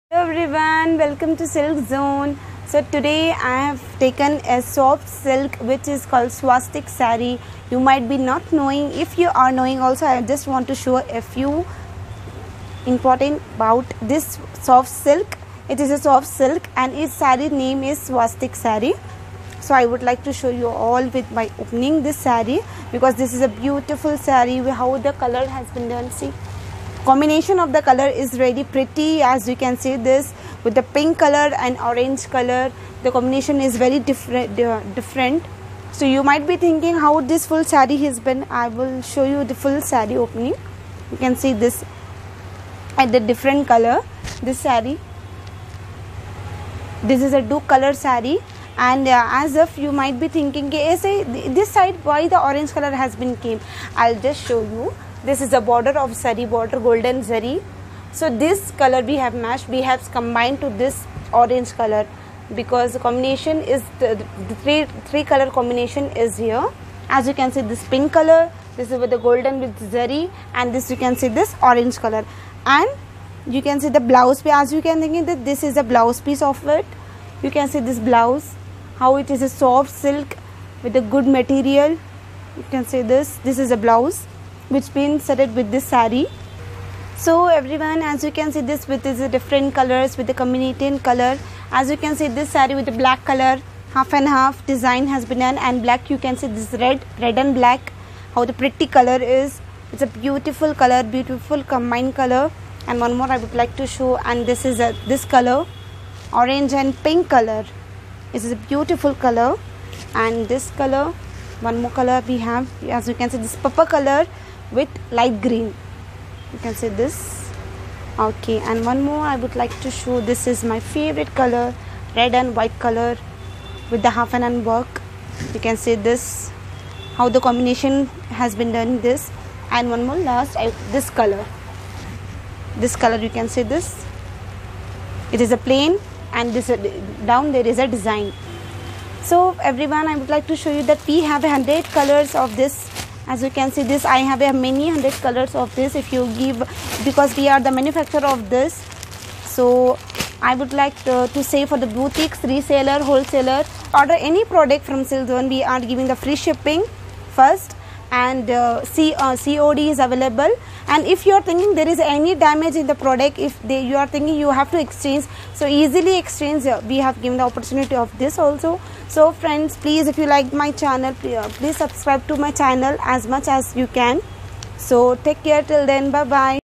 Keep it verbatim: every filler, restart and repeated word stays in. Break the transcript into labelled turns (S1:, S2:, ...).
S1: Hello everyone, welcome to Silk Zone. So today I have taken a soft silk which is called swastik sari. You might be not knowing. If you are knowing also, I just want to show a few important about this soft silk. It is a soft silk and its sari name is swastik sari. So I would like to show you all with my opening this sari, because this is a beautiful sari. How the color has been done, see, combination of the color is really pretty. As you can see, this with the pink color and orange color, the combination is very different uh, different So you might be thinking how this full sari has been. I will show you the full sari opening. You can see this at the different color. This sari, this is a two color sari, and uh, as if you might be thinking, say this side why the orange color has been came. I'll just show you. This is a border of zari, border golden zari. So this color we have matched, we have combined to this orange color, because the combination is the, the three three color combination is here. As you can see, this pink color, this is with the golden with zari, and this you can see this orange color, and you can see the blouse piece. As you can think that this is a blouse piece of it. You can see this blouse, how it is a soft silk with a good material. You can see this. This is a blouse which been set with this sari. So everyone, as you can see, this with is a different colors with the combination color. As you can see, this sari with the black color, half and half design has been done, and black. You can see this red, red and black. How the pretty color is. It's a beautiful color, beautiful combined color. And one more I would like to show, and this is a this color, orange and pink color. This is a beautiful color, and this color, one more color we have. As you can see, this purple color with light green. You can see this. Okay, and one more I would like to show. This is my favorite color, red and white color with the half and hand work. You can see this, how the combination has been done. This, and one more last, I, this color. This color, you can see this. It is a plain, and this uh, down there is a design. So everyone, I would like to show you that we have a hundred colors of this. As you can see this, I have a many hundred colors of this. If you give, because we are the manufacturer of this, so I would like to, to say for the boutiques, reseller, wholesaler, order any product from Silk Zone, we are giving the free shipping first, and uh, C, uh, C O D is available. And if you are thinking there is any damage in the product, if they, you are thinking you have to exchange, so easily exchange, uh, we have given the opportunity of this also. So friends, please, if you like my channel, please, uh, please subscribe to my channel as much as you can. So take care till then, bye bye.